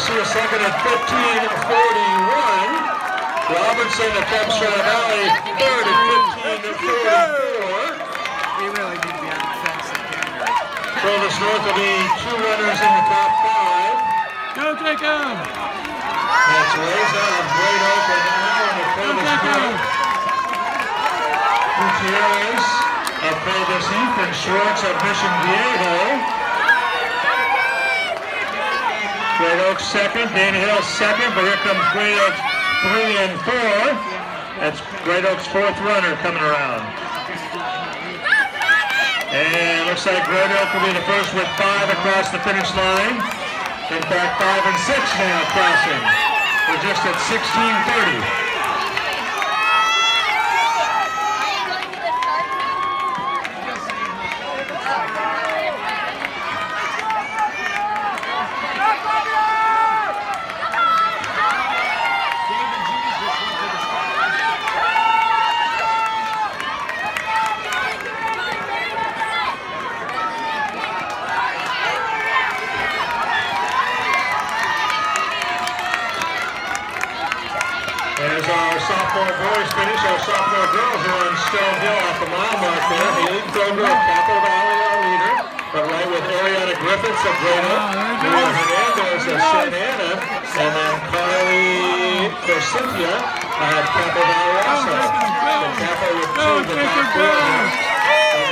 see a second at 15:41. Robertson of Campshire Valley, third at 15:44. We really need to be on the fence in Canada. Provost North will be 2 runners in the top 5. Go, Jacob! That's raised out of Great Oak and Allen of Provost North. Gutierrez of Provost Heath and Schwartz of Mission Viejo. Great Oak second, Dana Hill second, but here comes Great Oak 3 and 4. That's Great Oak's 4th runner coming around. And looks like Great Oak will be the first with 5 across the finish line. In fact, 5 and 6 now crossing. We're just at 16:30. As our sophomore boys finish, our sophomore girls are on Stone Hill off the mile mark there. Haley Kroger of Capital Valley, our leader, but right with Ariana Griffiths of Great Oak, Maria Hernandez of Santa Ana, and then Carly Corcintia of Capital Valley also. So Capital with 2 of the top 4.